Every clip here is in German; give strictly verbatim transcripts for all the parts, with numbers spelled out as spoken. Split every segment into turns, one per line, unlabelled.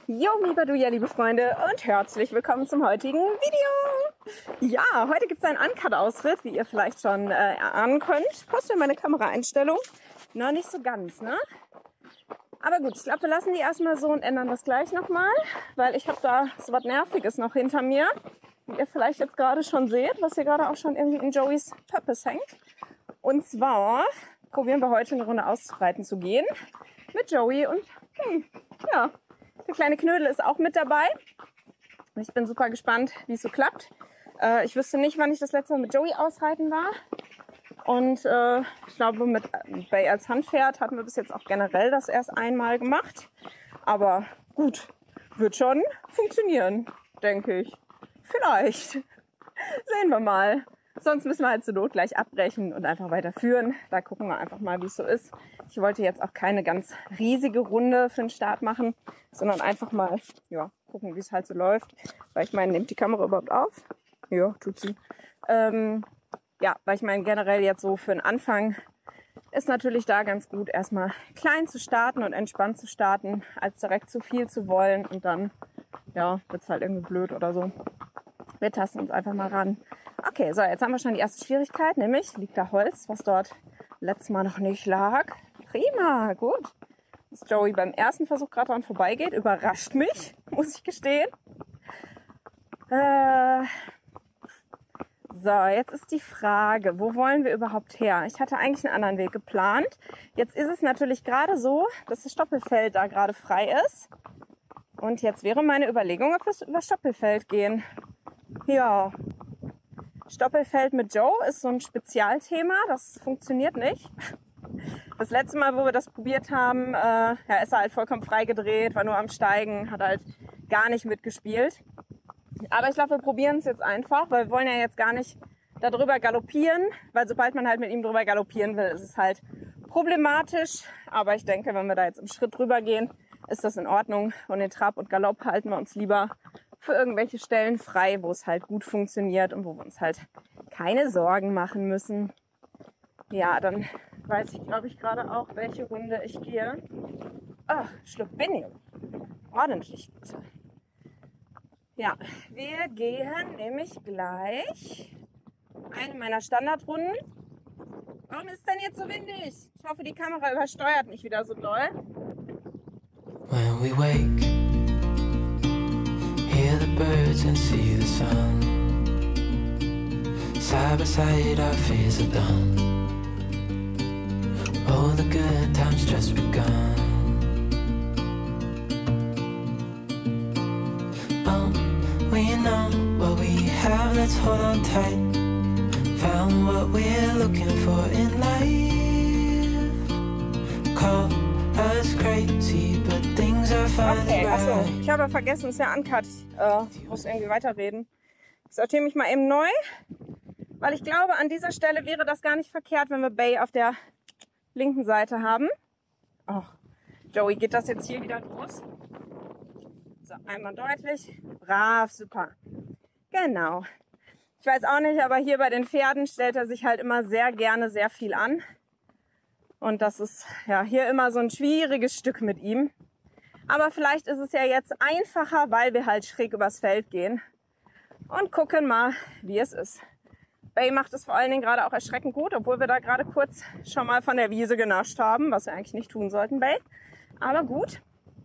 Jo, lieber du, ja, liebe Freunde, und herzlich willkommen zum heutigen Video. Ja, heute gibt es einen Uncut-Ausritt, wie ihr vielleicht schon äh, erahnen könnt. Poste meine Kameraeinstellung. Noch nicht so ganz, ne? Aber gut, ich glaube, wir lassen die erstmal so und ändern das gleich nochmal, weil ich habe da so was Nerviges noch hinter mir, wie ihr vielleicht jetzt gerade schon seht, was hier gerade auch schon irgendwie in Joeys Purpose hängt. Und zwar probieren wir heute eine Runde auszureiten zu gehen mit Joey und hm, ja, der kleine Knödel ist auch mit dabei. Ich bin super gespannt, wie es so klappt. Äh, ich wüsste nicht, wann ich das letzte Mal mit Joey ausreiten war. Und äh, ich glaube, mit Bay als Handpferd hatten wir bis jetzt auch generell das erst einmal gemacht. Aber gut, wird schon funktionieren, denke ich. Vielleicht. Sehen wir mal. Sonst müssen wir halt zur Not gleich abbrechen und einfach weiterführen. Da gucken wir einfach mal, wie es so ist. Ich wollte jetzt auch keine ganz riesige Runde für den Start machen, sondern einfach mal ja, gucken, wie es halt so läuft. Weil ich meine, nimmt die Kamera überhaupt auf? Ja, tut sie. Ähm, ja, weil ich meine, generell jetzt so für den Anfang ist natürlich da ganz gut, erstmal klein zu starten und entspannt zu starten, als direkt zu viel zu wollen. Und dann ja, wird es halt irgendwie blöd oder so. Wir tasten uns einfach mal ran. Okay, so, jetzt haben wir schon die erste Schwierigkeit, nämlich liegt da Holz, was dort letztes Mal noch nicht lag. Prima, gut. Dass Joey beim ersten Versuch gerade dran vorbeigeht, überrascht mich, muss ich gestehen. Äh, so, jetzt ist die Frage, wo wollen wir überhaupt her? Ich hatte eigentlich einen anderen Weg geplant. Jetzt ist es natürlich gerade so, dass das Stoppelfeld da gerade frei ist. Und jetzt wäre meine Überlegung, ob wir über Stoppelfeld gehen. Ja, Stoppelfeld mit Joe ist so ein Spezialthema, das funktioniert nicht. Das letzte Mal, wo wir das probiert haben, äh, ja, ist er halt vollkommen frei gedreht, war nur am Steigen, hat halt gar nicht mitgespielt. Aber ich glaube, wir probieren es jetzt einfach, weil wir wollen ja jetzt gar nicht darüber galoppieren, weil sobald man halt mit ihm drüber galoppieren will, ist es halt problematisch. Aber ich denke, wenn wir da jetzt im Schritt drüber gehen, ist das in Ordnung. Und den Trab und Galopp halten wir uns lieber für irgendwelche Stellen frei, wo es halt gut funktioniert und wo wir uns halt keine Sorgen machen müssen. Ja, dann weiß ich, glaube ich, gerade auch, welche Runde ich gehe. Ah, Schluck Binium. Ordentlich bitte. Ja, wir gehen nämlich gleich eine meiner Standardrunden. Warum ist es denn jetzt so windig? Ich hoffe, die Kamera übersteuert nicht wieder so doll.
When we wake, hear the birds and see the sun. Side by side our fears are done. Oh, the good times just begun. Oh, we know what we have, let's hold on tight. Found what we're looking for in life. Call us crazy, but things are fine.
Okay, achso, ich habe vergessen, es ist ja Uncut. Ich äh, muss irgendwie weiterreden. Ich sortiere mich mal eben neu, weil ich glaube, an dieser Stelle wäre das gar nicht verkehrt, wenn wir Bay auf der linken Seite haben. Ach, Joey, geht das jetzt hier wieder los? So, einmal deutlich. Brav, super. Genau. Ich weiß auch nicht, aber hier bei den Pferden stellt er sich halt immer sehr gerne sehr viel an. Und das ist ja hier immer so ein schwieriges Stück mit ihm. Aber vielleicht ist es ja jetzt einfacher, weil wir halt schräg übers Feld gehen. Und gucken mal, wie es ist. Bay macht es vor allen Dingen gerade auch erschreckend gut, obwohl wir da gerade kurz schon mal von der Wiese genascht haben, was wir eigentlich nicht tun sollten, Bay. Aber gut.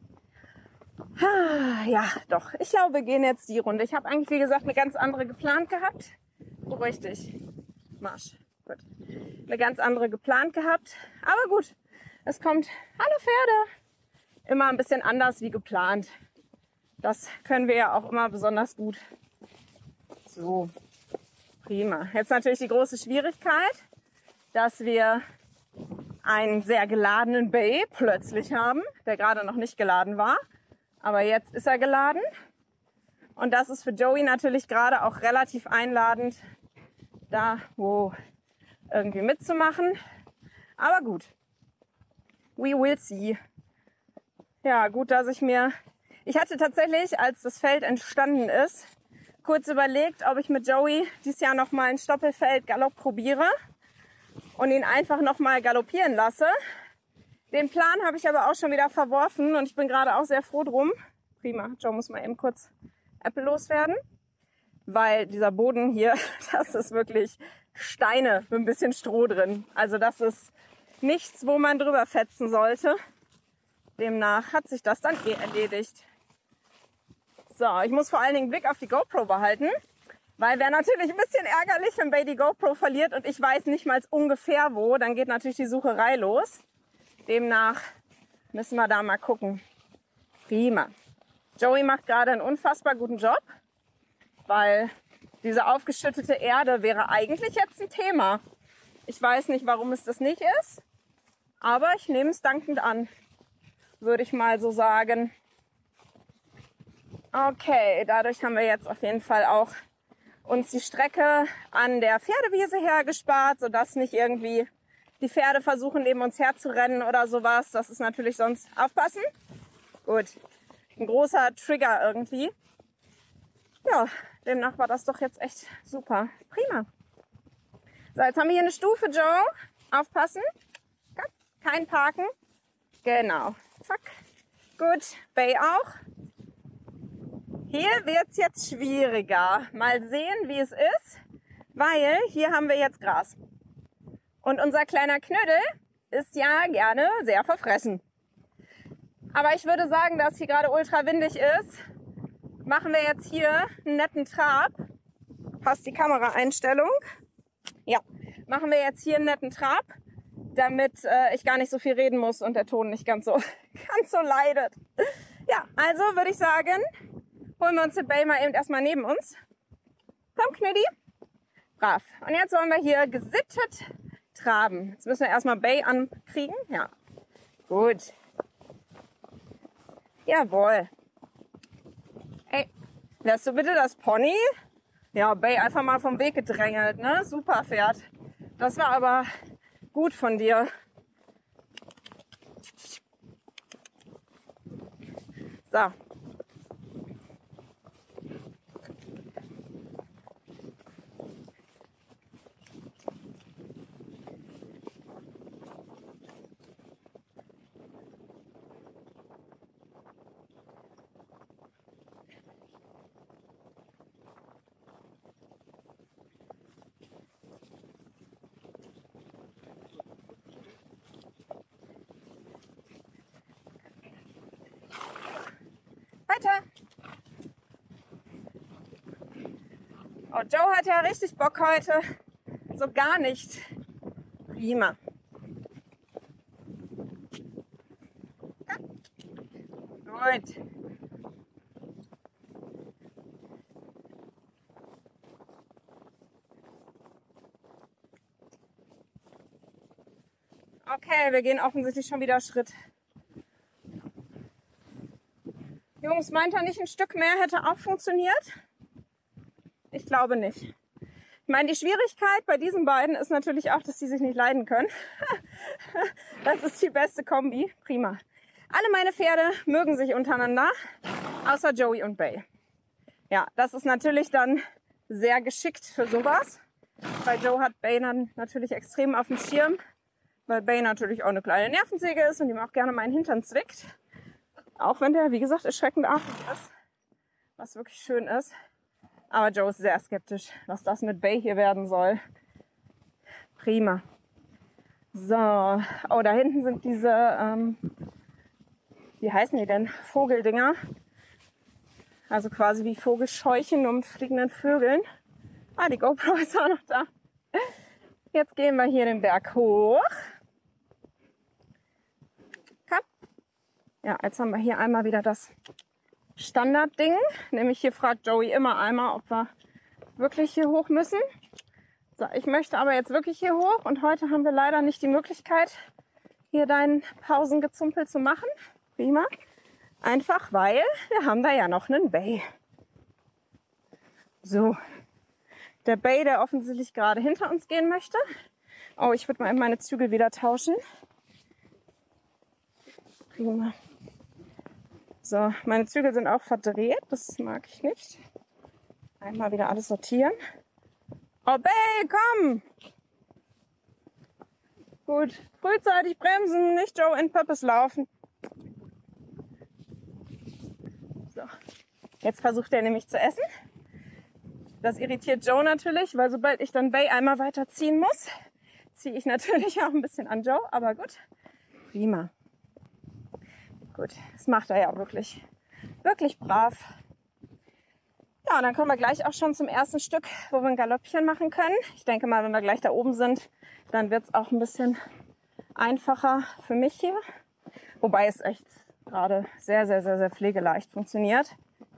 Ja, doch. Ich glaube, wir gehen jetzt die Runde. Ich habe eigentlich, wie gesagt, eine ganz andere geplant gehabt. Beruhig dich. Marsch. Gut. Eine ganz andere geplant gehabt. Aber gut, es kommt, hallo Pferde, immer ein bisschen anders wie geplant. Das können wir ja auch immer besonders gut. So, prima. Jetzt natürlich die große Schwierigkeit, dass wir einen sehr geladenen Bay plötzlich haben, der gerade noch nicht geladen war. Aber jetzt ist er geladen. Und das ist für Joey natürlich gerade auch relativ einladend, da wo irgendwie mitzumachen. Aber gut. We will see. Ja, gut, dass ich mir... Ich hatte tatsächlich, als das Feld entstanden ist, kurz überlegt, ob ich mit Joey dieses Jahr nochmal ein Stoppelfeld Galopp probiere und ihn einfach nochmal galoppieren lasse. Den Plan habe ich aber auch schon wieder verworfen und ich bin gerade auch sehr froh drum. Prima. Joe muss mal eben kurz Apple loswerden, weil dieser Boden hier, das ist wirklich Steine mit ein bisschen Stroh drin. Also das ist nichts, wo man drüber fetzen sollte. Demnach hat sich das dann eh erledigt. So, ich muss vor allen Dingen einen Blick auf die GoPro behalten, weil wäre natürlich ein bisschen ärgerlich, wenn Bay die GoPro verliert und ich weiß nicht mal ungefähr wo, dann geht natürlich die Sucherei los. Demnach müssen wir da mal gucken. Prima. Joey macht gerade einen unfassbar guten Job, weil diese aufgeschüttete Erde wäre eigentlich jetzt ein Thema. Ich weiß nicht, warum es das nicht ist, aber ich nehme es dankend an, würde ich mal so sagen. Okay, dadurch haben wir jetzt auf jeden Fall auch uns die Strecke an der Pferdewiese hergespart, sodass nicht irgendwie die Pferde versuchen, neben uns herzurennen oder sowas. Das ist natürlich sonst... Aufpassen. Gut. Ein großer Trigger irgendwie. Ja, demnach war das doch jetzt echt super. Prima. So, jetzt haben wir hier eine Stufe, Joe. Aufpassen. Kein Parken. Genau. Zack. Gut. Bay auch. Hier wird es jetzt schwieriger. Mal sehen, wie es ist, weil hier haben wir jetzt Gras. Und unser kleiner Knödel ist ja gerne sehr verfressen. Aber ich würde sagen, dass hier gerade ultra windig ist, machen wir jetzt hier einen netten Trab. Passt die Kameraeinstellung? Ja, machen wir jetzt hier einen netten Trab, damit äh, ich gar nicht so viel reden muss und der Ton nicht ganz so, ganz so leidet. Ja, also würde ich sagen, holen wir uns den Bay mal eben erstmal neben uns. Komm, Knödi. Brav. Und jetzt wollen wir hier gesittet traben. Jetzt müssen wir erstmal Bay ankriegen. Ja, gut. Jawohl. Ey, lässt du bitte das Pony? Ja, Bay einfach mal vom Weg gedrängelt, ne? Super Pferd. Das war aber gut von dir. So. Weiter. Oh, Joe hat ja richtig Bock heute. So gar nicht. Prima. Gut. Okay, wir gehen offensichtlich schon wieder Schritt. Jungs, meint ihr nicht, ein Stück mehr hätte auch funktioniert? Ich glaube nicht. Ich meine, die Schwierigkeit bei diesen beiden ist natürlich auch, dass sie sich nicht leiden können. Das ist die beste Kombi. Prima. Alle meine Pferde mögen sich untereinander, außer Joey und Bay. Ja, das ist natürlich dann sehr geschickt für sowas. Bei Joe hat Bay dann natürlich extrem auf dem Schirm, weil Bay natürlich auch eine kleine Nervensäge ist und ihm auch gerne meinen Hintern zwickt. Auch wenn der, wie gesagt, erschreckend artig ist, was wirklich schön ist. Aber Joe ist sehr skeptisch, was das mit Bay hier werden soll. Prima. So, oh, da hinten sind diese, ähm, wie heißen die denn? Vogeldinger. Also quasi wie Vogelscheuchen, nur mit fliegenden Vögeln. Ah, die GoPro ist auch noch da. Jetzt gehen wir hier den Berg hoch. Ja, jetzt haben wir hier einmal wieder das Standardding. Nämlich hier fragt Joey immer einmal, ob wir wirklich hier hoch müssen. So, ich möchte aber jetzt wirklich hier hoch. Und heute haben wir leider nicht die Möglichkeit, hier deinen Pausengezumpel zu machen. Prima. Einfach weil wir haben da ja noch einen Bay. So. Der Bay, der offensichtlich gerade hinter uns gehen möchte. Oh, ich würde mal meine Zügel wieder tauschen. Prima. So, meine Zügel sind auch verdreht, das mag ich nicht. Einmal wieder alles sortieren. Oh, Bay, komm! Gut, frühzeitig bremsen, nicht Joe in Purpose laufen. So. Jetzt versucht er nämlich zu essen. Das irritiert Joe natürlich, weil sobald ich dann Bay einmal weiterziehen muss, ziehe ich natürlich auch ein bisschen an Joe, aber gut. Prima. Gut, das macht er ja wirklich, wirklich brav. Ja, und dann kommen wir gleich auch schon zum ersten Stück, wo wir ein Galoppchen machen können. Ich denke mal, wenn wir gleich da oben sind, dann wird es auch ein bisschen einfacher für mich hier. Wobei es echt gerade sehr, sehr, sehr, sehr pflegeleicht funktioniert.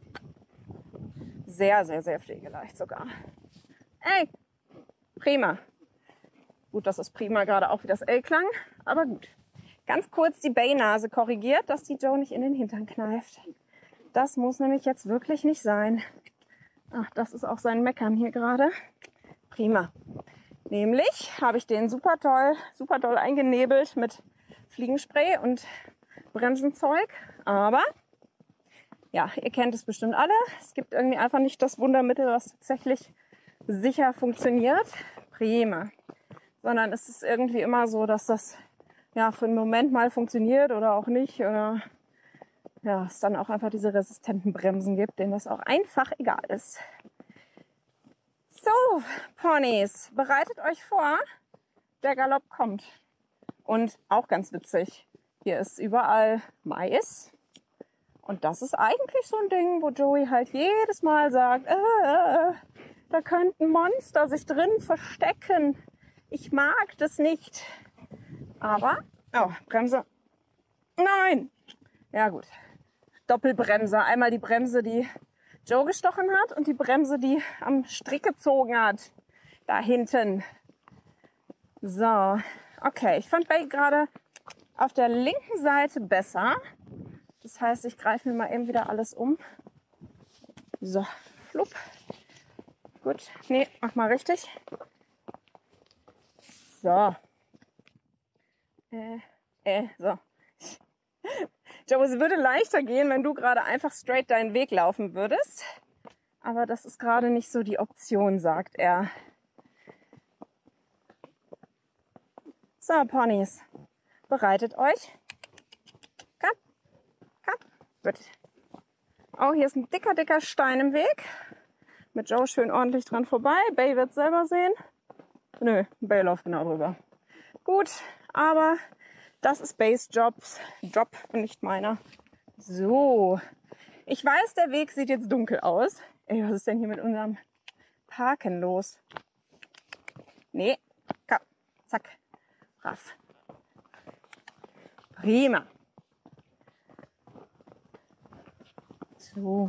Sehr, sehr, sehr pflegeleicht sogar. Ey, prima. Gut, dass das prima gerade auch wie das L klang, aber gut. Ganz kurz die Bay-Nase korrigiert, dass die Joe nicht in den Hintern kneift. Das muss nämlich jetzt wirklich nicht sein. Ach, das ist auch sein Meckern hier gerade. Prima. Nämlich habe ich den super toll, super doll eingenebelt mit Fliegenspray und Bremsenzeug. Aber, ja, ihr kennt es bestimmt alle. Es gibt irgendwie einfach nicht das Wundermittel, was tatsächlich sicher funktioniert. Prima. Sondern es ist irgendwie immer so, dass das ja für einen Moment mal funktioniert oder auch nicht. Oder ja, es dann auch einfach diese resistenten Bremsen gibt, denen das auch einfach egal ist. So, Ponys, bereitet euch vor, der Galopp kommt. Und auch ganz witzig, hier ist überall Mais. Und das ist eigentlich so ein Ding, wo Joey halt jedes Mal sagt, äh, da könnten Monster sich drin verstecken. Ich mag das nicht. Aber, oh, Bremse. Nein! Ja gut. Doppelbremse. Einmal die Bremse, die Joe gestochen hat und die Bremse, die am Strick gezogen hat. Da hinten. So, okay. Ich fand Bay gerade auf der linken Seite besser. Das heißt, ich greife mir mal eben wieder alles um. So, flupp. Gut. Nee, mach mal richtig. So. Äh, äh, so. Joe, es würde leichter gehen, wenn du gerade einfach straight deinen Weg laufen würdest. Aber das ist gerade nicht so die Option, sagt er. So, Ponys, bereitet euch. Komm, komm. Gut. Oh, hier ist ein dicker, dicker Stein im Weg. Mit Joe schön ordentlich dran vorbei. Bay wird selber sehen. Nö, Bay läuft genau drüber. Gut, aber das ist Bays Jobs, Job und nicht meiner. So, ich weiß, der Weg sieht jetzt dunkel aus. Ey, was ist denn hier mit unserem Parken los? Nee, komm, zack, brav. Prima. So.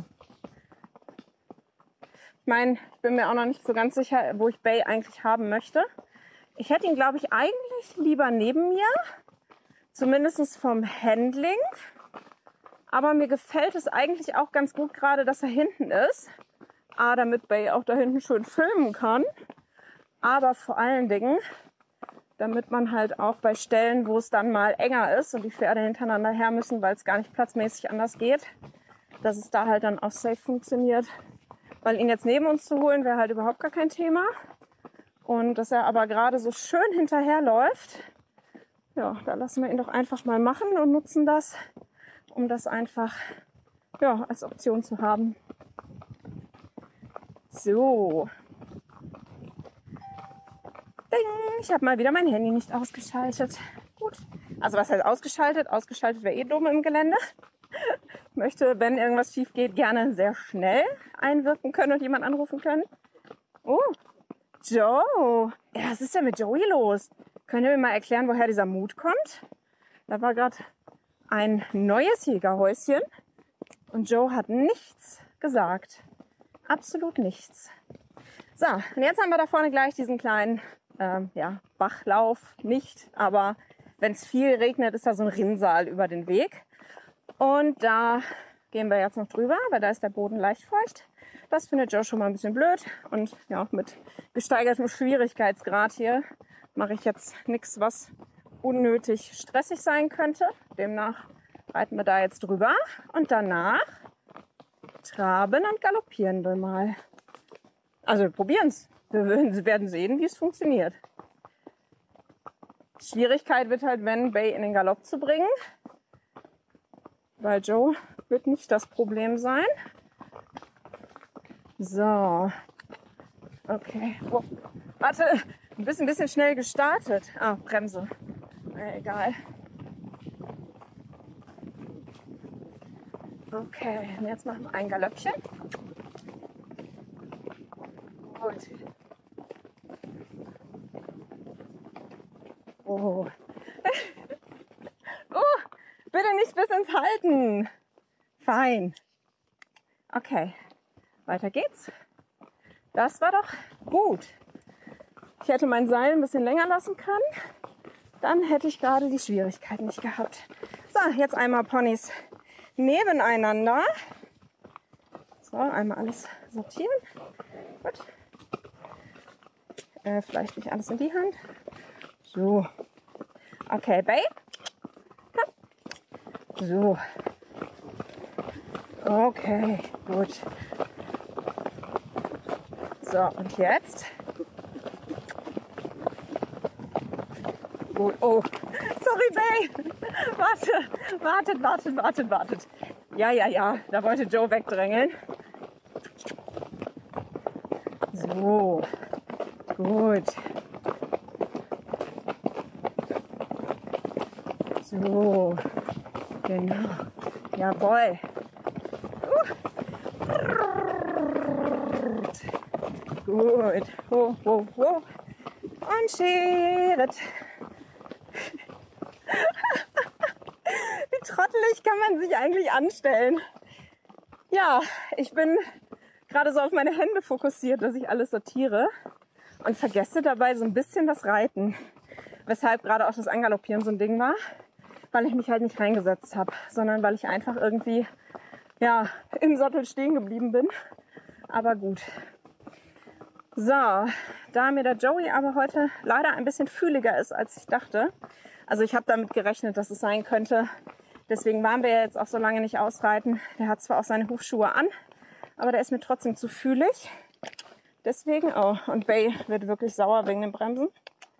Ich meine, ich bin mir auch noch nicht so ganz sicher, wo ich Bay eigentlich haben möchte. Ich hätte ihn, glaube ich, eigentlich lieber neben mir. Zumindest vom Handling. Aber mir gefällt es eigentlich auch ganz gut gerade, dass er hinten ist. A, damit Bay auch da hinten schön filmen kann. Aber vor allen Dingen, damit man halt auch bei Stellen, wo es dann mal enger ist und die Pferde hintereinander her müssen, weil es gar nicht platzmäßig anders geht, dass es da halt dann auch safe funktioniert. Weil ihn jetzt neben uns zu holen, wäre halt überhaupt gar kein Thema. Und dass er aber gerade so schön hinterherläuft, ja, da lassen wir ihn doch einfach mal machen und nutzen das, um das einfach ja, als Option zu haben. So. Ding, ich habe mal wieder mein Handy nicht ausgeschaltet. Gut. Also was heißt ausgeschaltet? Ausgeschaltet wäre eh dumm im Gelände. Ich möchte, wenn irgendwas schief geht, gerne sehr schnell einwirken können und jemanden anrufen können. Oh, Joe. Ja, was ist denn mit Joey los? Könnt ihr mir mal erklären, woher dieser Mut kommt? Da war gerade ein neues Jägerhäuschen und Joe hat nichts gesagt. Absolut nichts. So, und jetzt haben wir da vorne gleich diesen kleinen ähm, ja, Bachlauf. Nicht, aber wenn es viel regnet, ist da so ein Rinnsal über den Weg. Und da gehen wir jetzt noch drüber, weil da ist der Boden leicht feucht. Das findet Joe schon mal ein bisschen blöd. Und ja, mit gesteigertem Schwierigkeitsgrad hier mache ich jetzt nichts, was unnötig stressig sein könnte. Demnach reiten wir da jetzt drüber. Und danach traben und galoppieren wir mal. Also wir probieren es. Wir werden sehen, wie es funktioniert. Schwierigkeit wird halt, wenn Bay in den Galopp zu bringen. Weil Joe wird nicht das Problem sein. So. Okay. Oh. Warte, ein bisschen, bisschen schnell gestartet. Ah, Bremse. Äh, egal. Okay, und jetzt machen wir ein Galöppchen. Gut. Oh. Oh, bitte nicht bis ins Halten. Fein. Okay, weiter geht's. Das war doch gut. Ich hätte mein Seil ein bisschen länger lassen können. Dann hätte ich gerade die Schwierigkeit nicht gehabt. So, jetzt einmal Ponys nebeneinander. So, einmal alles sortieren. Gut. Äh, vielleicht nicht alles in die Hand. So. Okay, Bay. So. Okay, gut. So, und jetzt? Gut. Oh, sorry, Bay. Warte, wartet, wartet, wartet, wartet. Ja, ja, ja, da wollte Joe wegdrängeln. So, gut. So, genau. Jawohl. Uh. Gut. Oh, oh, oh. Und Schritt. Wie trottelig kann man sich eigentlich anstellen? Ja, ich bin gerade so auf meine Hände fokussiert, dass ich alles sortiere und vergesse dabei so ein bisschen das Reiten. Weshalb gerade auch das Angaloppieren so ein Ding war, weil ich mich halt nicht reingesetzt habe, sondern weil ich einfach irgendwie ja, im Sattel stehen geblieben bin. Aber gut. So, da mir der Joey aber heute leider ein bisschen fühliger ist, als ich dachte. Also ich habe damit gerechnet, dass es sein könnte. Deswegen waren wir ja jetzt auch so lange nicht ausreiten. Der hat zwar auch seine Hufschuhe an, aber der ist mir trotzdem zu fühlig. Deswegen, oh, und Bay wird wirklich sauer wegen den Bremsen.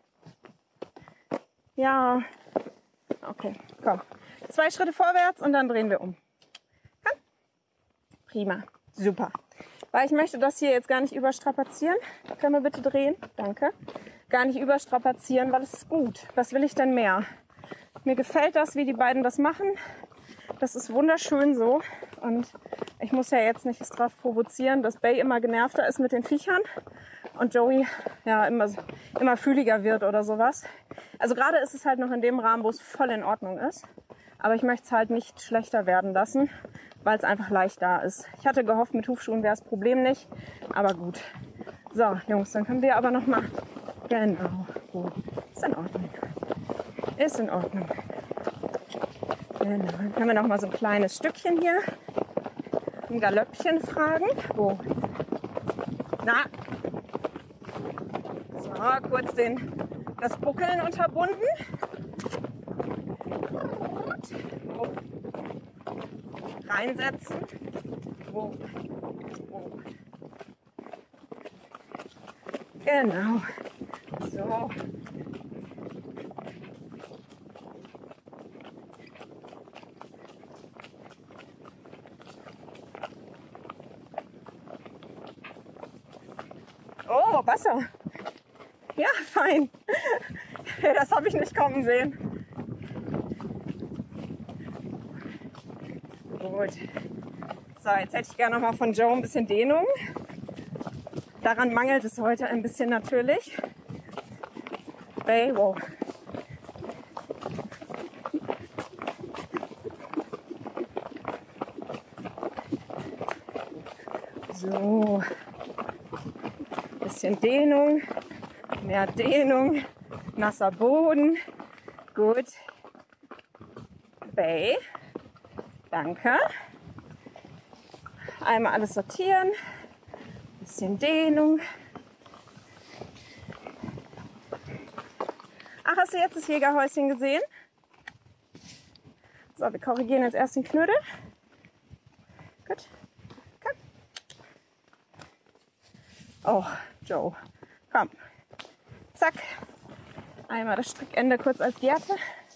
Ja, okay, komm. Zwei Schritte vorwärts und dann drehen wir um. Komm. Prima, super. Weil ich möchte das hier jetzt gar nicht überstrapazieren. Können wir bitte drehen? Danke. Gar nicht überstrapazieren, weil es ist gut. Was will ich denn mehr? Mir gefällt das, wie die beiden das machen. Das ist wunderschön so. Und ich muss ja jetzt nicht drauf provozieren, dass Bay immer genervter ist mit den Viechern und Joey ja immer, immer fühliger wird oder sowas. Also gerade ist es halt noch in dem Rahmen, wo es voll in Ordnung ist. Aber ich möchte es halt nicht schlechter werden lassen, weil es einfach leicht da ist. Ich hatte gehofft, mit Hufschuhen wäre das Problem nicht. Aber gut. So, Jungs, dann können wir aber noch mal... Genau. Gut. Ist in Ordnung. Ist in Ordnung. Genau. Dann können wir noch mal so ein kleines Stückchen hier. Ein Galöppchen fragen. Wo? Na? So, kurz den, das Buckeln unterbunden. Wo? Reinsetzen. Wo? Wo? Genau. So. Oh, Wasser. Ja, fein. Das habe ich nicht kommen sehen. Gut. So, jetzt hätte ich gerne noch mal von Joe ein bisschen Dehnung. Daran mangelt es heute ein bisschen natürlich. Bay, wow. So. Bisschen Dehnung. Mehr Dehnung. Nasser Boden. Gut. Bay. Danke. Einmal alles sortieren. Bisschen Dehnung. Ach, hast du jetzt das Jägerhäuschen gesehen? So, wir korrigieren jetzt erst den Knödel. Gut. Komm. Oh, Joe. Komm. Zack. Einmal das Strickende kurz als Gerte.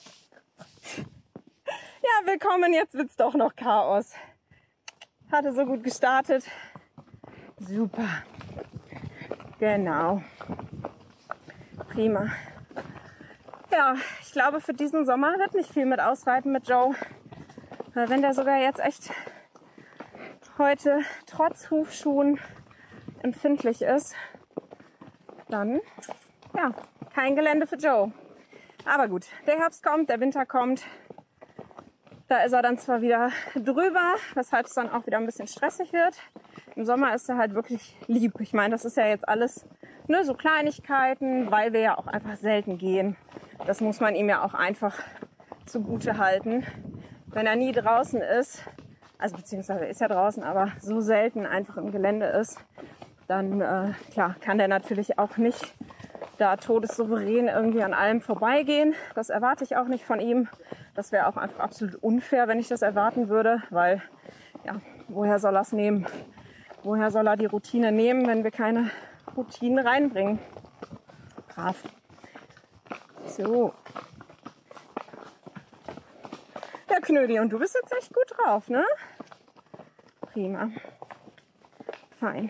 Ja, willkommen. Jetzt wird's doch noch Chaos. Hatte so gut gestartet. Super. Genau. Prima. Ja, ich glaube, für diesen Sommer wird nicht viel mit Ausreiten mit Joe. Weil wenn der sogar jetzt echt heute trotz Hufschuhen empfindlich ist, dann ja, kein Gelände für Joe. Aber gut, der Herbst kommt, der Winter kommt. Da ist er dann zwar wieder drüber, weshalb es dann auch wieder ein bisschen stressig wird. Im Sommer ist er halt wirklich lieb. Ich meine, das ist ja jetzt alles nur so Kleinigkeiten, weil wir ja auch einfach selten gehen. Das muss man ihm ja auch einfach zugute halten. Wenn er nie draußen ist, also beziehungsweise er ist ja draußen, aber so selten einfach im Gelände ist, dann äh, klar, kann der natürlich auch nicht da todessouverän irgendwie an allem vorbeigehen. Das erwarte ich auch nicht von ihm. Das wäre auch einfach absolut unfair, wenn ich das erwarten würde, weil ja, woher soll er es nehmen? Woher soll er die Routine nehmen, wenn wir keine Routine reinbringen? Brav. So. Ja, Knödi, und du bist jetzt echt gut drauf, ne? Prima. Fein.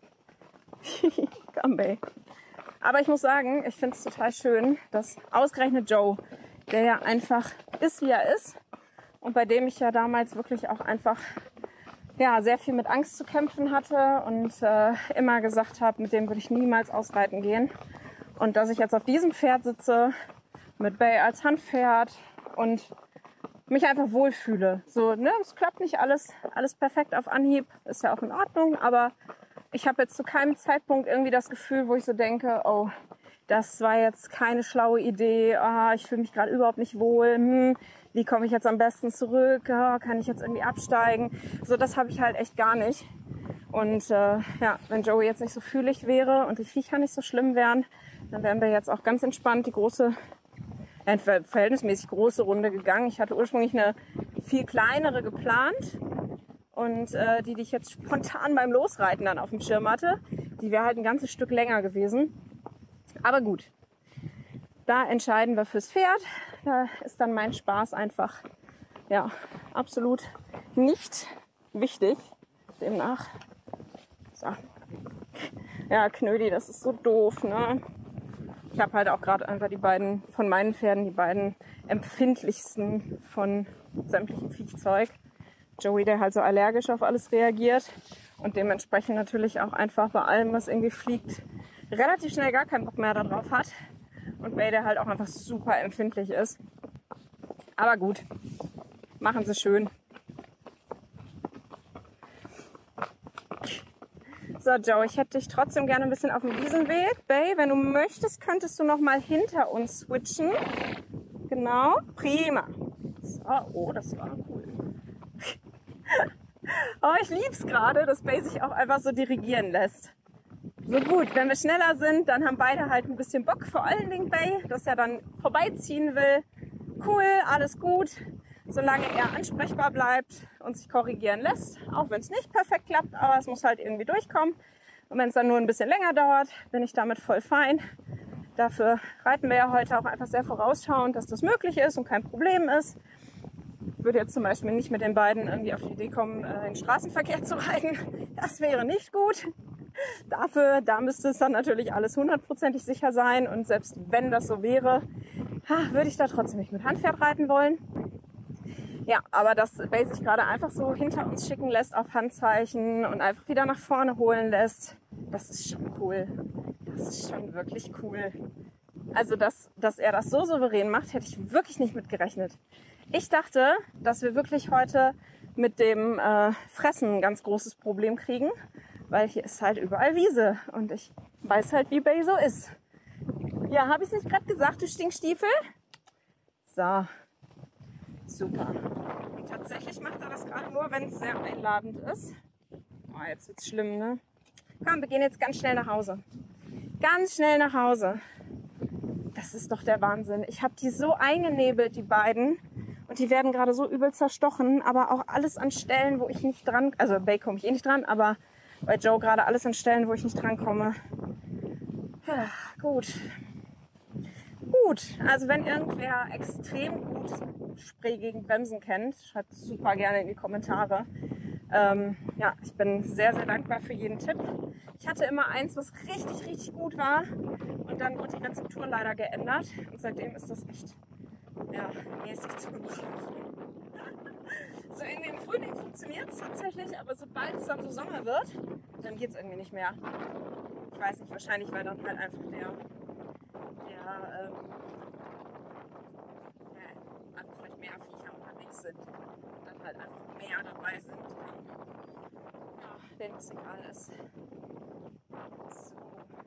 Komm, Bay. Aber ich muss sagen, ich finde es total schön, dass ausgerechnet Joe, der ja einfach ist, wie er ist, und bei dem ich ja damals wirklich auch einfach ja, sehr viel mit Angst zu kämpfen hatte und äh, immer gesagt habe, mit dem würde ich niemals ausreiten gehen. Und dass ich jetzt auf diesem Pferd sitze, mit Bay als Handpferd und mich einfach wohlfühle. So, ne, es klappt nicht alles, alles perfekt auf Anhieb, ist ja auch in Ordnung, aber ich habe jetzt zu keinem Zeitpunkt irgendwie das Gefühl, wo ich so denke, oh, das war jetzt keine schlaue Idee, ah, ich fühle mich gerade überhaupt nicht wohl, hm, wie komme ich jetzt am besten zurück, ah, kann ich jetzt irgendwie absteigen, so das habe ich halt echt gar nicht. Und äh, ja, wenn Joey jetzt nicht so fühlig wäre und die Viecher nicht so schlimm wären, dann wären wir jetzt auch ganz entspannt die große, eine verhältnismäßig große Runde gegangen. Ich hatte ursprünglich eine viel kleinere geplant und äh, die, die ich jetzt spontan beim Losreiten dann auf dem Schirm hatte, die wäre halt ein ganzes Stück länger gewesen. Aber gut, da entscheiden wir fürs Pferd. Da ist dann mein Spaß einfach ja absolut nicht wichtig. Demnach, so. Ja, Knödi, das ist so doof, ne? Ich habe halt auch gerade einfach die beiden von meinen Pferden, die beiden empfindlichsten von sämtlichem Viehzeug. Joey, der halt so allergisch auf alles reagiert und dementsprechend natürlich auch einfach bei allem, was irgendwie fliegt, relativ schnell gar keinen Bock mehr darauf hat. Und Bay, der halt auch einfach super empfindlich ist. Aber gut, machen sie schön. So, Joe, ich hätte dich trotzdem gerne ein bisschen auf dem Wiesenweg. Bay, wenn du möchtest, könntest du noch mal hinter uns switchen. Genau, prima. So, oh, das war cool. Oh, ich lieb's gerade, dass Bay sich auch einfach so dirigieren lässt. So gut, wenn wir schneller sind, dann haben beide halt ein bisschen Bock, vor allen Dingen Bay, dass er dann vorbeiziehen will. Cool, alles gut, solange er ansprechbar bleibt und sich korrigieren lässt. Auch wenn es nicht perfekt klappt, aber es muss halt irgendwie durchkommen. Und wenn es dann nur ein bisschen länger dauert, bin ich damit voll fein. Dafür reiten wir ja heute auch einfach sehr vorausschauend, dass das möglich ist und kein Problem ist. Ich würde jetzt zum Beispiel nicht mit den beiden irgendwie auf die Idee kommen, in den Straßenverkehr zu reiten. Das wäre nicht gut. Dafür, da müsste es dann natürlich alles hundertprozentig sicher sein. Und selbst wenn das so wäre, ha, würde ich da trotzdem nicht mit Handpferd reiten wollen. Ja, aber dass Bay sich gerade einfach so hinter uns schicken lässt auf Handzeichen und einfach wieder nach vorne holen lässt, das ist schon cool. Das ist schon wirklich cool. Also, dass, dass er das so souverän macht, hätte ich wirklich nicht mit gerechnet. Ich dachte, dass wir wirklich heute mit dem äh, Fressen ein ganz großes Problem kriegen, weil hier ist halt überall Wiese und ich weiß halt, wie Bay so ist. Ja, habe ich es nicht gerade gesagt, du Stinkstiefel? So, super. Und tatsächlich macht er das gerade nur, wenn es sehr einladend ist. Oh, jetzt wird's schlimm, ne? Komm, wir gehen jetzt ganz schnell nach Hause. Ganz schnell nach Hause. Das ist doch der Wahnsinn. Ich habe die so eingenebelt, die beiden. Und die werden gerade so übel zerstochen, aber auch alles an Stellen, wo ich nicht dran, also Bay komme ich eh nicht dran, aber bei Joe gerade alles an Stellen, wo ich nicht dran komme. Ja, gut. Gut, also wenn irgendwer extrem gut Spray gegen Bremsen kennt, schreibt super gerne in die Kommentare. Ähm, ja, ich bin sehr, sehr dankbar für jeden Tipp. Ich hatte immer eins, was richtig, richtig gut war und dann wurde die Rezeptur leider geändert und seitdem ist das echt ja, mäßig zu gebrauchen. So irgendwie im Frühling funktioniert es tatsächlich, aber sobald es dann so Sommer wird, dann geht es irgendwie nicht mehr. Ich weiß nicht, wahrscheinlich, weil dann halt einfach der, der ähm, ja, einfach vielleicht mehr Viecher unterwegs sind und dann halt einfach mehr dabei sind, ja, denen es egal ist. So.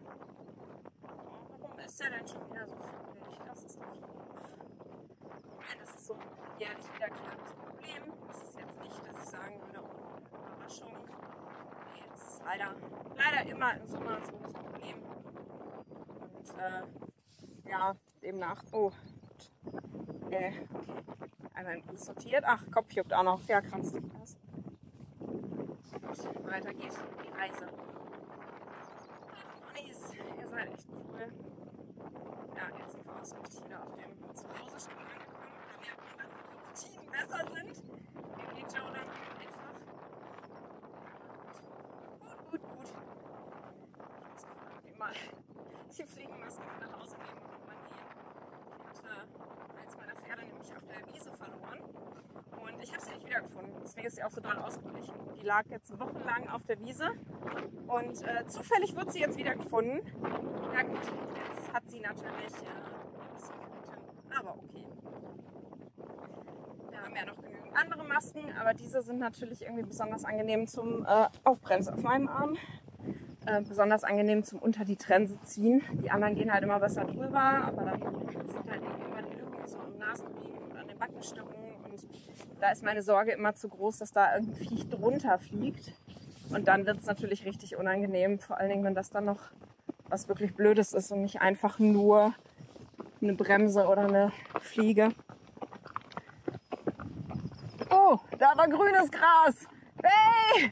Oh, warum ist der denn schon wieder so fröhlich? Das ist doch doof. Nein, das ist so ein jährlich wiederkehrendes Problem. Das ist jetzt nicht, dass ich sagen würde, oh, Überraschung. Nee, das ist leider, leider immer im Sommer so das Problem. Und äh, ja, demnach, oh, gut. Äh, okay. Einmal sortiert. Ach, Kopf juckt auch noch. Ja, kranzt dich das. Gut, weiter geht die Reise. Ach, Ponys, ihr seid echt cool. Ja, jetzt sind wir ausnahmsweise wieder auf dem Zuhause-Stück angekommen. Da merkt man dann, wie die Routinen besser sind. Hier geht Joe dann einfach. Gut, gut, gut. Ich muss auch irgendwie mal die Fliegenmaske mit nach Hause nehmen und nochmal nähen. Ich hatte eins meiner Pferde nämlich auf der Wiese verloren. Und ich habe sie nicht wiedergefunden. Deswegen ist sie auch so doll ausgeblichen. Die lag jetzt wochenlang auf der Wiese. Und äh, zufällig wird sie jetzt wiedergefunden. Ja gut, jetzt hat sie natürlich äh, ein bisschen gelitten. Aber okay. Wir haben ja noch genügend andere Masken. Aber diese sind natürlich irgendwie besonders angenehm zum äh, Aufbremsen auf meinem Arm. Äh, besonders angenehm zum unter die Trense ziehen. Die anderen gehen halt immer besser drüber. Aber dann sind halt immer die Lücken so am Nasenriemen und an den Backenstücken. Und da ist meine Sorge immer zu groß, dass da irgendein Viech drunter fliegt. Und dann wird es natürlich richtig unangenehm, vor allen Dingen, wenn das dann noch was wirklich Blödes ist und nicht einfach nur eine Bremse oder eine Fliege. Oh, da war grünes Gras. Hey!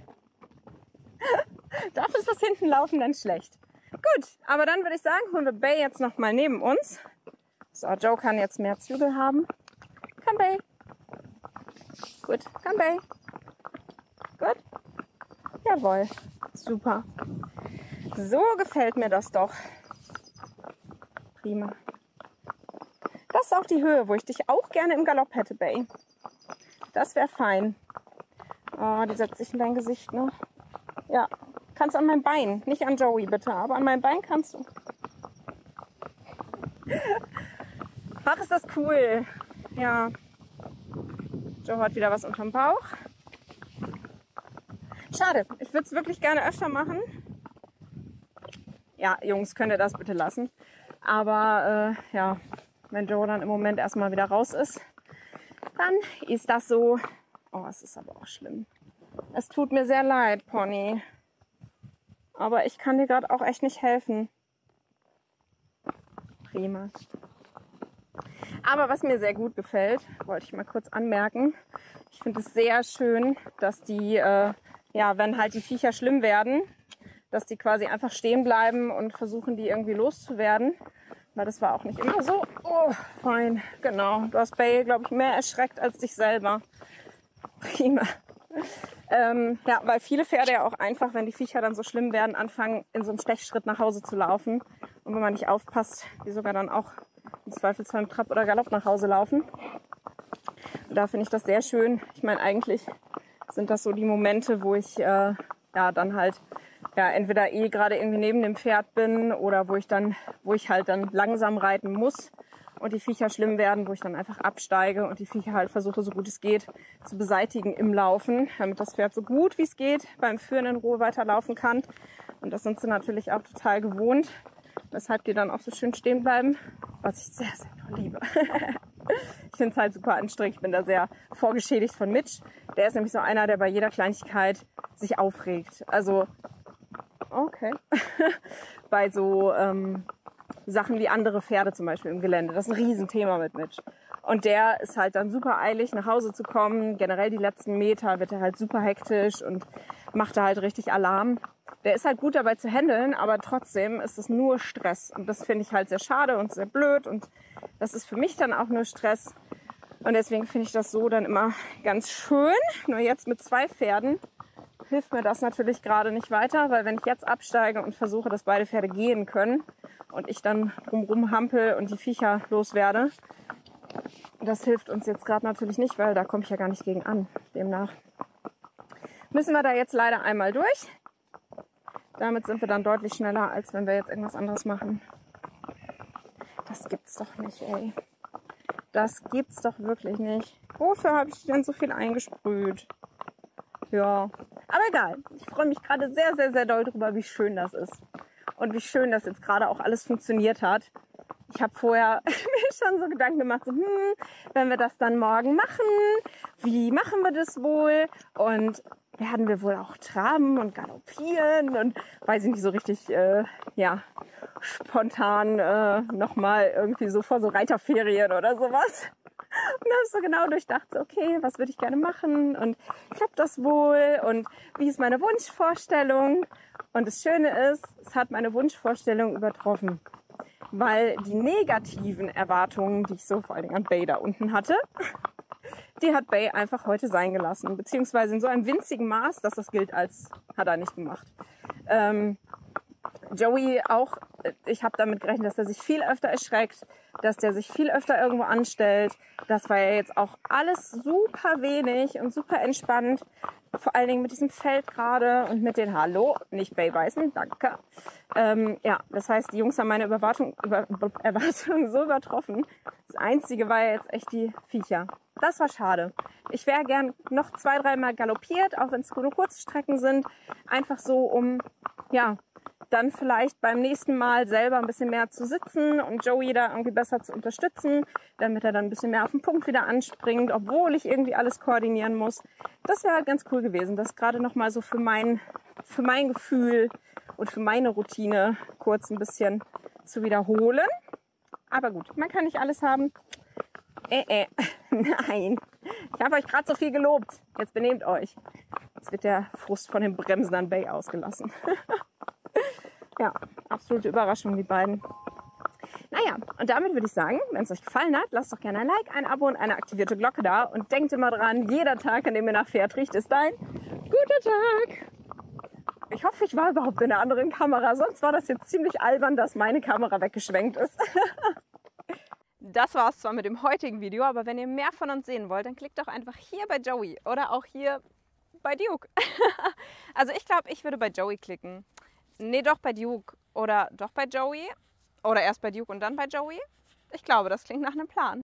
Dafür ist das hinten laufen dann schlecht. Gut, aber dann würde ich sagen, holen wir Bay jetzt noch mal neben uns. So, Joe kann jetzt mehr Zügel haben. Komm, Bay. Gut, komm, Bay. Gut. Jawohl, super. So gefällt mir das doch. Prima. Das ist auch die Höhe, wo ich dich auch gerne im Galopp hätte, Bay. Das wäre fein. Oh, die setzt sich in dein Gesicht, ne? Ja, kannst an mein Bein. Nicht an Joey, bitte, aber an mein Bein kannst du. Ach, ist das cool. Ja. Joe hat wieder was unterm Bauch. Schade, ich würde es wirklich gerne öfter machen. Ja, Jungs, könnt ihr das bitte lassen. Aber äh, ja, wenn Joe dann im Moment erstmal wieder raus ist, dann ist das so. Oh, es ist aber auch schlimm. Es tut mir sehr leid, Pony. Aber ich kann dir gerade auch echt nicht helfen. Prima. Aber was mir sehr gut gefällt, wollte ich mal kurz anmerken. Ich finde es sehr schön, dass die, äh, ja, wenn halt die Viecher schlimm werden, dass die quasi einfach stehen bleiben und versuchen, die irgendwie loszuwerden. Weil das war auch nicht immer so. Oh, fein, genau. Du hast Bay, glaube ich, mehr erschreckt als dich selber. Prima. Ähm, ja, weil viele Pferde ja auch einfach, wenn die Viecher dann so schlimm werden, anfangen, in so einem Stechschritt nach Hause zu laufen. Und wenn man nicht aufpasst, die sogar dann auch im Zweifelsfall im Trab oder Galopp nach Hause laufen. Und da finde ich das sehr schön. Ich meine, eigentlich sind das so die Momente, wo ich äh, ja dann halt ja entweder eh gerade irgendwie neben dem Pferd bin oder wo ich dann, wo ich halt dann langsam reiten muss und die Viecher schlimm werden, wo ich dann einfach absteige und die Viecher halt versuche, so gut es geht, zu beseitigen im Laufen, damit das Pferd so gut wie es geht beim Führen in Ruhe weiterlaufen kann. Und das sind sie natürlich auch total gewohnt, weshalb die dann auch so schön stehen bleiben, was ich sehr, sehr doll liebe. Ich finde es halt super anstrengend. Ich bin da sehr vorgeschädigt von Mitch. Der ist nämlich so einer, der bei jeder Kleinigkeit sich aufregt. Also, okay. Bei so ähm, Sachen wie andere Pferde zum Beispiel im Gelände. Das ist ein Riesenthema mit Mitch. Und der ist halt dann super eilig, nach Hause zu kommen. Generell die letzten Meter wird er halt super hektisch und macht da halt richtig Alarm. Der ist halt gut dabei zu handeln, aber trotzdem ist es nur Stress. Und das finde ich halt sehr schade und sehr blöd. Und das ist für mich dann auch nur Stress. Und deswegen finde ich das so dann immer ganz schön. Nur jetzt mit zwei Pferden hilft mir das natürlich gerade nicht weiter, weil wenn ich jetzt absteige und versuche, dass beide Pferde gehen können und ich dann drumrum hampel und die Viecher loswerde, das hilft uns jetzt gerade natürlich nicht, weil da komme ich ja gar nicht gegen an. Demnach müssen wir da jetzt leider einmal durch. Damit sind wir dann deutlich schneller, als wenn wir jetzt irgendwas anderes machen. Das gibt's doch nicht, ey. Das gibt's doch wirklich nicht. Wofür habe ich denn so viel eingesprüht? Ja, aber egal. Ich freue mich gerade sehr, sehr, sehr doll drüber, wie schön das ist. Und wie schön das jetzt gerade auch alles funktioniert hat. Ich habe vorher mir schon so Gedanken gemacht, so, hm, wenn wir das dann morgen machen, wie machen wir das wohl? Und werden wir wohl auch traben und galoppieren und weiß ich nicht, so richtig, äh, ja, spontan äh, nochmal irgendwie so vor so Reiterferien oder sowas. Und da habe ich so genau durchdacht, so, okay, was würde ich gerne machen und klappt das wohl und wie ist meine Wunschvorstellung? Und das Schöne ist, es hat meine Wunschvorstellung übertroffen, weil die negativen Erwartungen, die ich so vor allen Dingen an Bay da unten hatte, die hat Bay einfach heute sein gelassen, beziehungsweise in so einem winzigen Maß, dass das gilt als, hat er nicht gemacht. Ähm, Joey auch, ich habe damit gerechnet, dass er sich viel öfter erschreckt, dass der sich viel öfter irgendwo anstellt. Das war ja jetzt auch alles super wenig und super entspannt. Vor allen Dingen mit diesem Feld gerade und mit den Hallo, nicht Bay beißen, danke. Ähm, ja, das heißt, die Jungs haben meine Erwartung, über, Erwartungen so übertroffen. Das Einzige war ja jetzt echt die Viecher. Das war schade. Ich wäre gern noch zwei, dreimal galoppiert, auch wenn es nur kurze Strecken sind. Einfach so, um, ja, dann vielleicht beim nächsten Mal selber ein bisschen mehr zu sitzen und Joey da irgendwie besser zu unterstützen, damit er dann ein bisschen mehr auf den Punkt wieder anspringt, obwohl ich irgendwie alles koordinieren muss. Das wäre halt ganz cool gewesen, das gerade nochmal so für mein, für mein Gefühl und für meine Routine kurz ein bisschen zu wiederholen. Aber gut, man kann nicht alles haben. Äh, äh, nein. Ich habe euch gerade so viel gelobt. Jetzt benehmt euch. Jetzt wird der Frust von den Bremsen an Bay ausgelassen. Ja, absolute Überraschung, die beiden. Naja, und damit würde ich sagen, wenn es euch gefallen hat, lasst doch gerne ein Like, ein Abo und eine aktivierte Glocke da. Und denkt immer dran, jeder Tag, an dem ihr nach Pferd riecht, ist ein guter Tag. Ich hoffe, ich war überhaupt in einer anderen Kamera. Sonst war das jetzt ziemlich albern, dass meine Kamera weggeschwenkt ist. Das war es zwar mit dem heutigen Video, aber wenn ihr mehr von uns sehen wollt, dann klickt doch einfach hier bei Joey oder auch hier bei Duke. Also ich glaube, ich würde bei Joey klicken. Nee, doch bei Duke oder doch bei Joey oder erst bei Duke und dann bei Joey. Ich glaube, das klingt nach einem Plan.